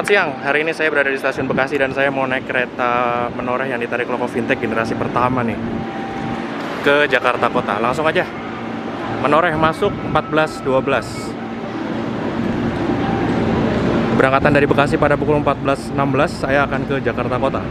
siang, hari ini saya berada di stasiun Bekasi dan saya mau naik kereta menoreh yang ditarik Loko Fintech generasi pertama nih ke Jakarta Kota. Langsung aja, menoreh masuk 14.12. Berangkatan dari Bekasi pada pukul 14.16, saya akan ke Jakarta Kota.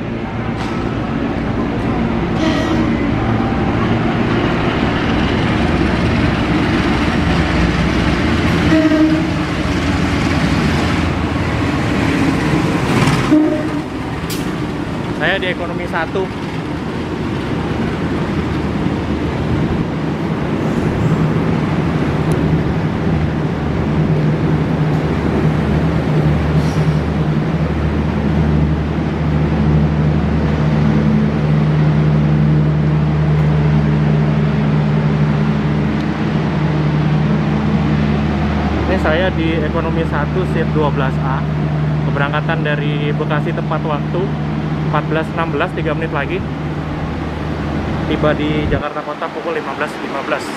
Saya di ekonomi 1. Ini saya di ekonomi 1 seat 12A. Keberangkatan dari Bekasi tepat waktu 14.16, 3 menit lagi. Tiba di Jakarta Kota pukul 15.15.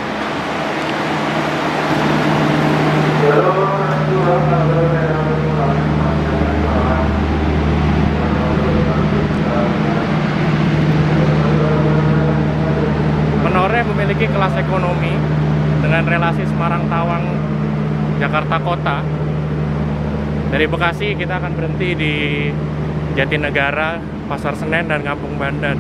Menoreh memiliki kelas ekonomi dengan relasi Semarang-Tawang Jakarta Kota. Dari Bekasi kita akan berhenti di Jatinegara, Pasar Senen, dan Kampung Bandan.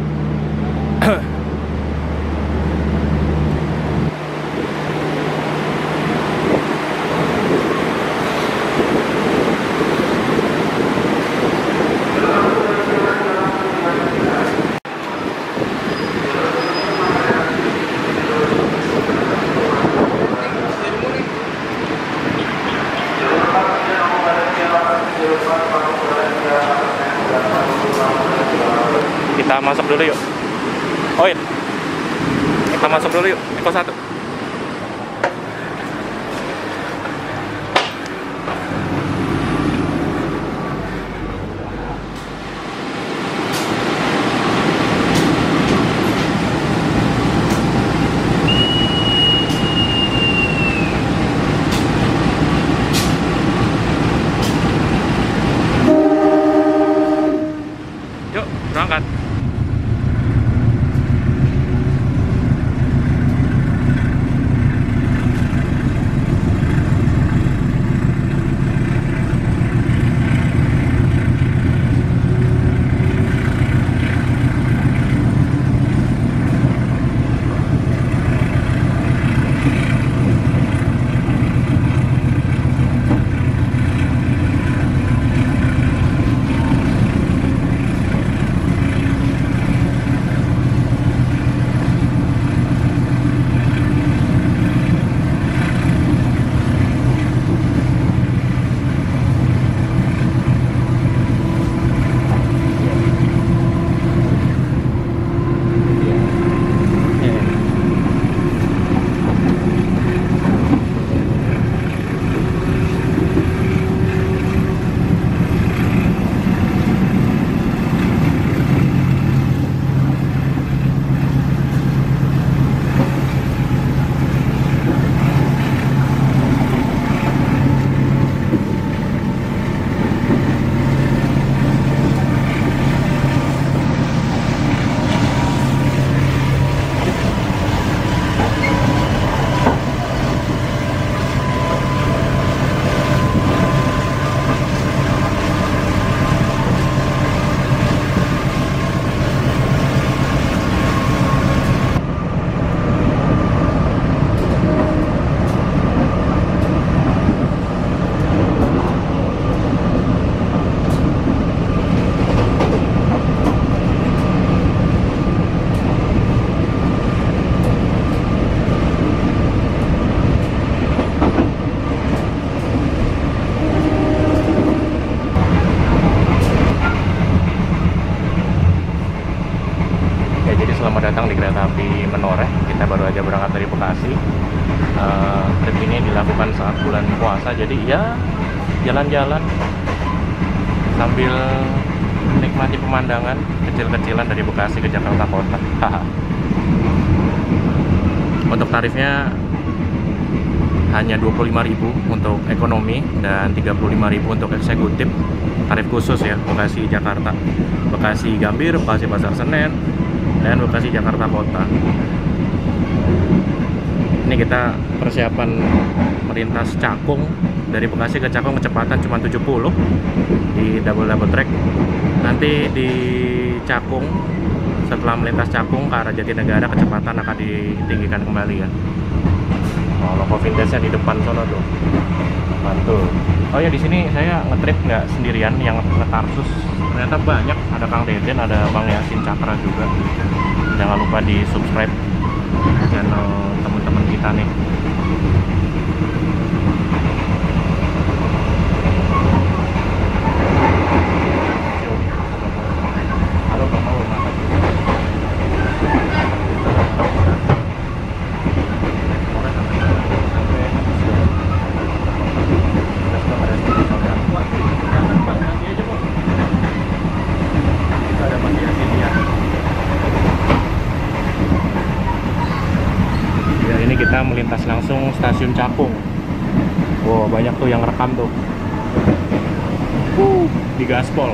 Kita masuk dulu yuk. Oh iya, kita masuk dulu yuk. Eko 1. Yuk, berangkat. Selamat datang di kereta api Menoreh. Kita baru aja berangkat dari Bekasi. Trip ini dilakukan saat bulan puasa, jadi ya jalan-jalan sambil menikmati pemandangan kecil-kecilan dari Bekasi ke Jakarta Kota. Untuk tarifnya hanya 25.000 untuk ekonomi dan 35.000 untuk eksekutif. Tarif khusus ya, Bekasi Jakarta, Bekasi Gambir, Bekasi Pasar Senen, dan Bekasi Jakarta Kota. Ini kita persiapan melintas Cakung. Dari Bekasi ke Cakung kecepatan cuma 70 di double track. Nanti di Cakung, setelah melintas Cakung ke arah Jatinegara, kecepatan akan ditinggikan kembali ya. Oh, logo vintage-nya di depan sono tuh. Mantul. Oh ya, di sini saya ngetrip nggak sendirian, yang ngetarsus ternyata banyak. Ada Kang Deden, ada Bang Yasin Cakra juga. Jangan lupa di subscribe channel teman-teman kita nih. Halo Bang Maul, kita melintas langsung stasiun Cakung. Wow, banyak tuh yang rekam tuh di gaspol.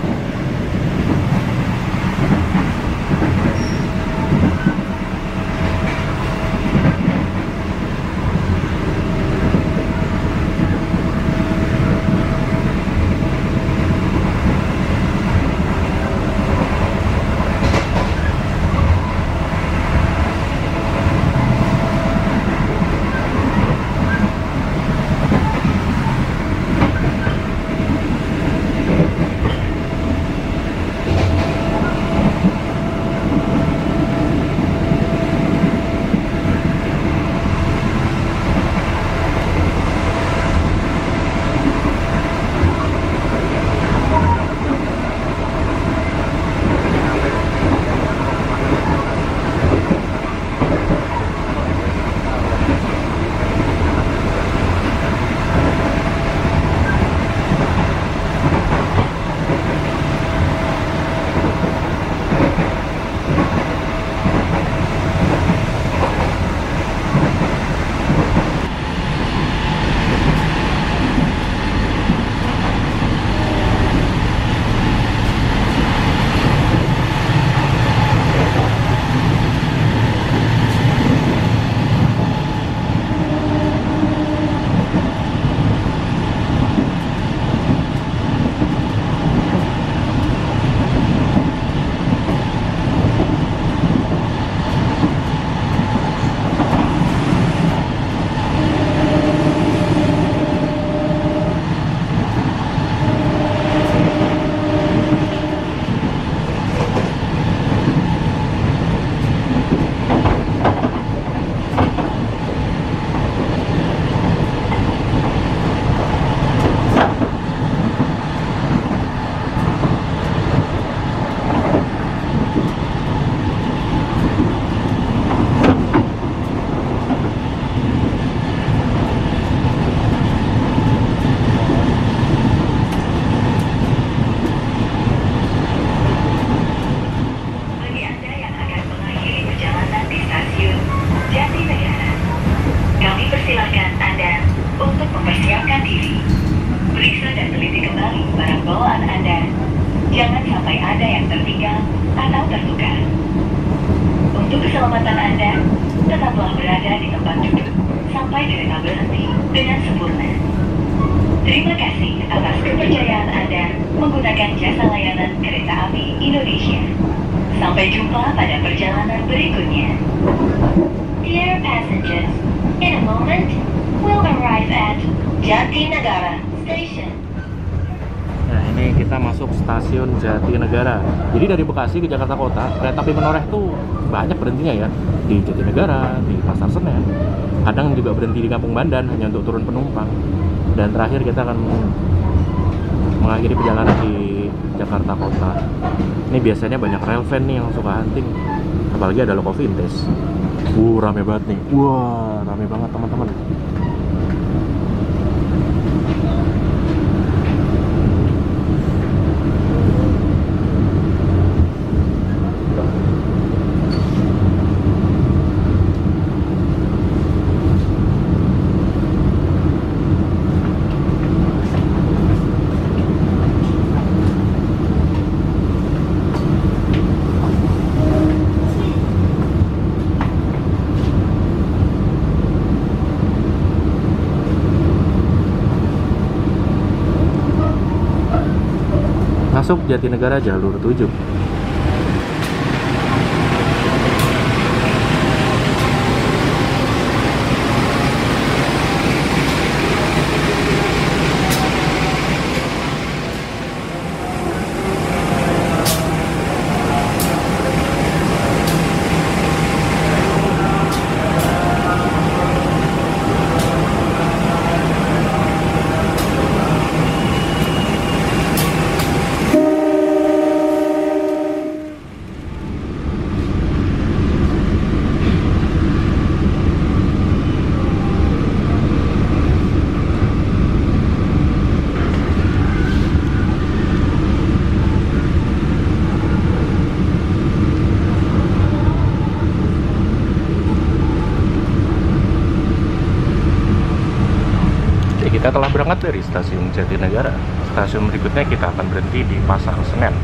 Untuk keselamatan Anda, tetaplah berada di tempat duduk sampai kereta berhenti dengan sempurna. Terima kasih atas kepercayaan Anda menggunakan jasa layanan kereta api Indonesia. Sampai jumpa pada perjalanan berikutnya. Dear passengers, in a moment, we'll arrive at Jatinegara Station. Nah, ini kita masuk stasiun Jatinegara. Jadi dari Bekasi ke Jakarta Kota, kereta api menoreh tuh banyak berhentinya ya. Di Jatinegara, di Pasar Senen. Kadang juga berhenti di Kampung Bandan hanya untuk turun penumpang. Dan terakhir kita akan mengakhiri perjalanan di Jakarta Kota. Ini biasanya banyak rail fan nih yang suka hunting. Apalagi ada logo vintage. Rame banget nih. Wah, rame banget teman-teman. masuk Jatinegara jalur 7. Kita telah berangkat dari stasiun Jatinegara. Stasiun berikutnya kita akan berhenti di Pasar Senen.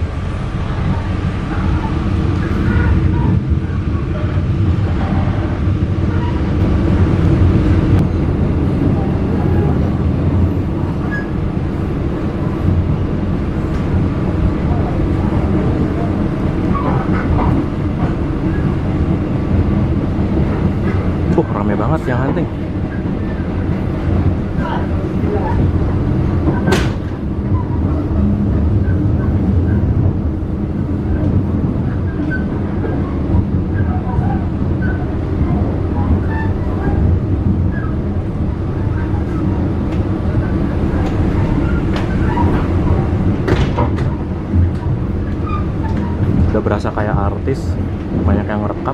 Rame banget yang hunting. Udah berasa kayak artis, banyak yang ngerekam.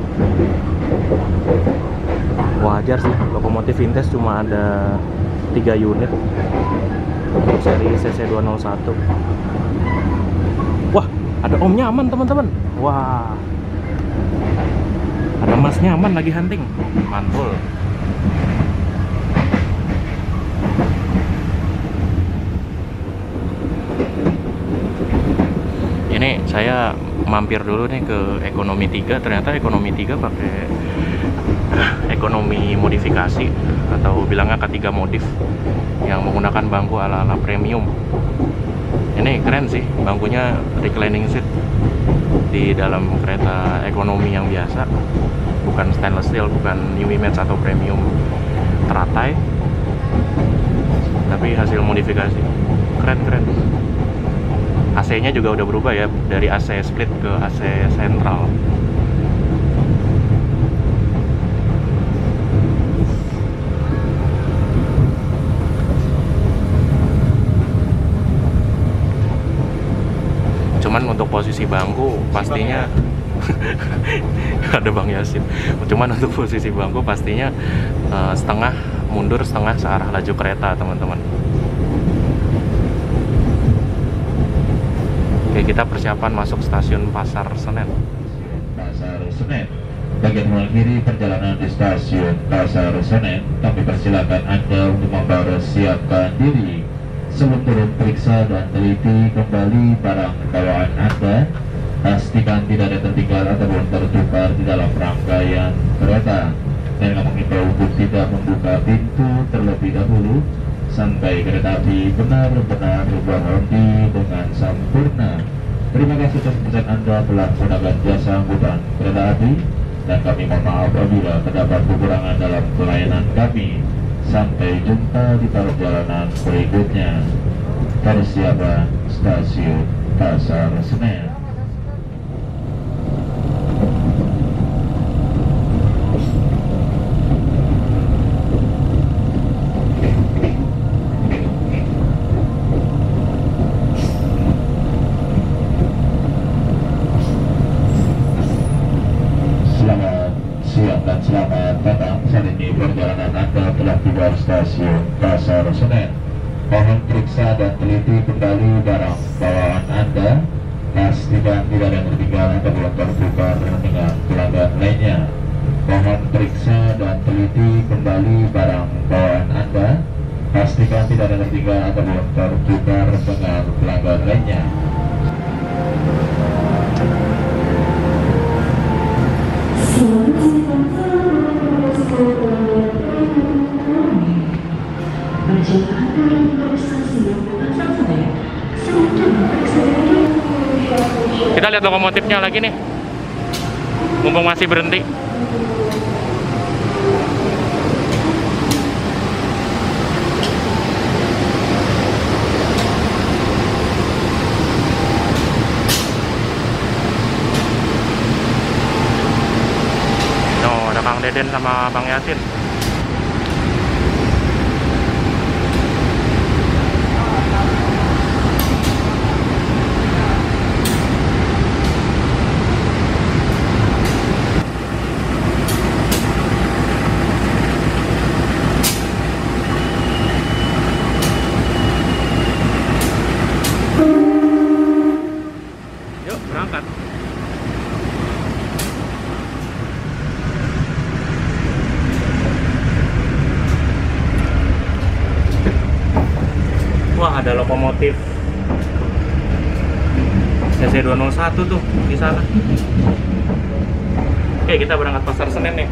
Wajar sih, lokomotif vintage cuma ada 3 unit untuk seri CC201. Wah, ada Om Nyaman teman-teman. Wah, ada Mas Nyaman lagi hunting, mantul. Ini saya mampir dulu nih ke Ekonomi 3. Ternyata Ekonomi 3 pakai ekonomi modifikasi atau bilangnya K3 modif yang menggunakan bangku ala-ala premium. Ini keren sih, bangkunya reclining seat di dalam kereta ekonomi yang biasa, bukan stainless steel, bukan new image atau premium teratai, tapi hasil modifikasi. Keren. AC-nya juga udah berubah ya, dari AC split ke AC sentral. Cuman untuk posisi bangku pastinya ada Bang Yasin. Cuman untuk posisi bangku pastinya setengah mundur, setengah searah laju kereta, teman-teman. Oke, kita persiapan masuk stasiun Pasar Senen. Pasar Senen. Bagian ruang kiri perjalanan di stasiun Pasar Senen. Kami persilakan Anda untuk mempersiapkan diri. Sebelum turun, periksa dan teliti kembali barang bawaan Anda. Pastikan tidak ada tertinggal ataupun tertukar di dalam rangkaian kereta. Dan kami mengimbau untuk tidak membuka pintu terlebih dahulu sampai kereta api benar-benar berhenti dengan sempurna. Terima kasih atas keputusan Anda telah menggunakan jasa angkutan kereta api, dan kami mohon maaf apabila terdapat kekurangan dalam pelayanan kami. Sampai jumpa di perjalanan berikutnya. Persiapan stasiun Pasar Senen. Selamat datang. Saat ini perjalanan Anda telah tiba di stasiun Pasar Senen. Mohon periksa dan teliti kembali barang bawaan Anda. Pastikan tidak ada yang tertinggal ataupun tertukar dengan pelanggan lainnya. Mohon periksa dan teliti kembali barang bawaan Anda. Pastikan tidak ada yang tertinggal ataupun tertukar dengan pelanggan lainnya. Berjalan dari stasiun Pasar Senen, selanjutnya periksa lihat lokomotifnya lagi nih. Mumpung masih berhenti. Oh, ada Kang Deden sama Bang Yasin. Yuk, berangkat. Wah, ada lokomotif CC201 tuh di sana. Oke, kita berangkat Pasar Senen nih.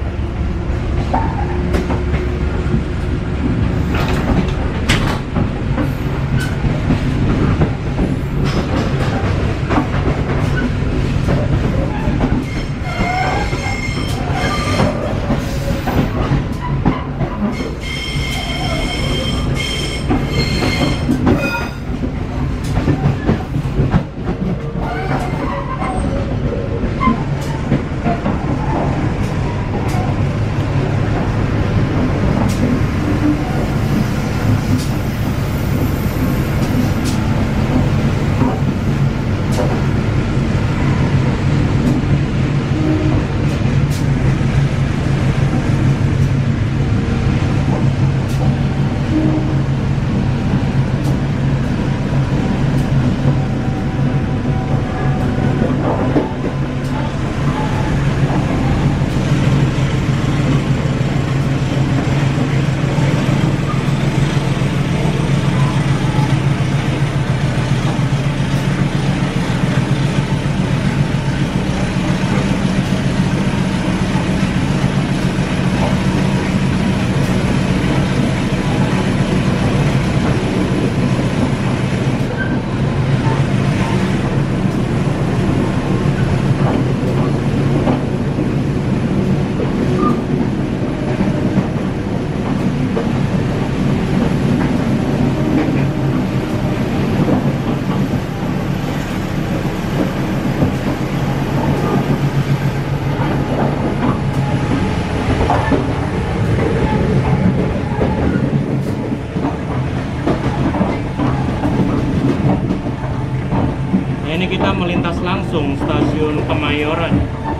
Ini kita melintas langsung stasiun Kemayoran.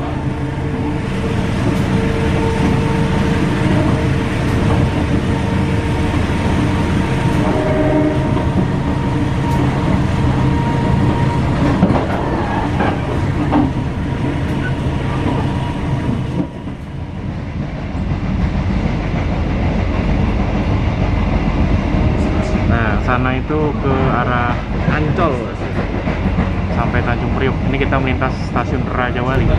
Nah, sana itu ke arah Ancol sampai Tanjung Priok. Ini kita melintas stasiun Raja Wali.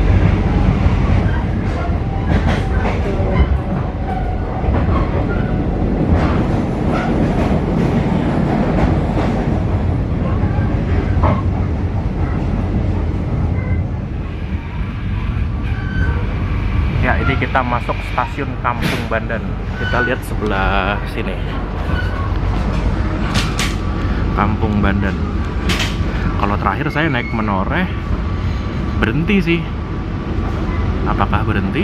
Ya, ini kita masuk stasiun Kampung Bandan. Kita lihat sebelah sini. Kampung Bandan. Kalau terakhir saya naik Menoreh berhenti sih. Apakah berhenti?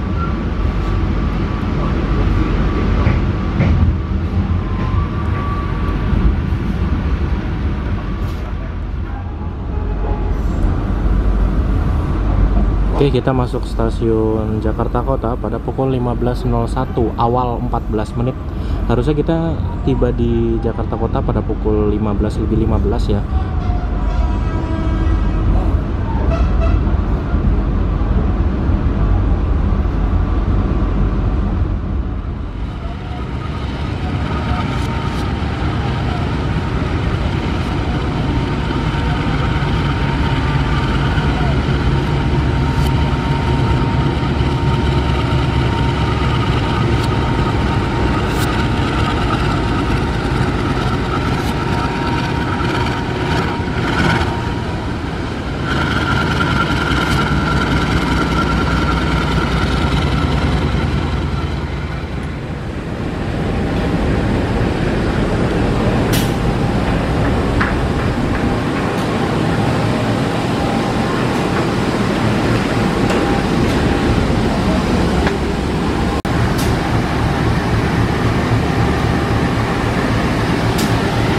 Oke, kita masuk stasiun Jakarta Kota pada pukul 15.01 awal 14 menit. Harusnya kita tiba di Jakarta Kota pada pukul 15:15 ya.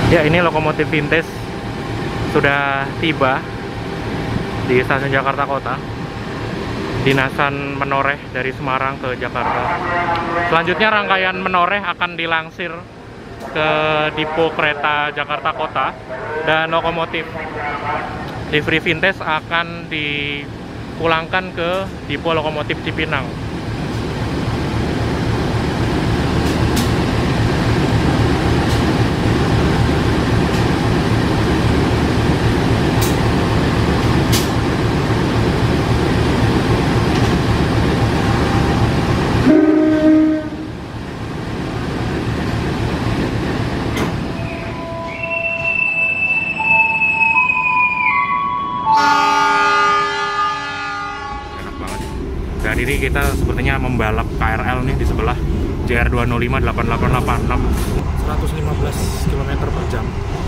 Ya, ini lokomotif vintage sudah tiba di stasiun Jakarta Kota. Dinasan Menoreh dari Semarang ke Jakarta. Selanjutnya rangkaian Menoreh akan dilangsir ke Dipo Kereta Jakarta Kota, dan lokomotif livery vintage akan dipulangkan ke Dipo Lokomotif Cipinang. Saat ini kita sepertinya membalap KRL nih di sebelah JR 205 8886 115 km per jam.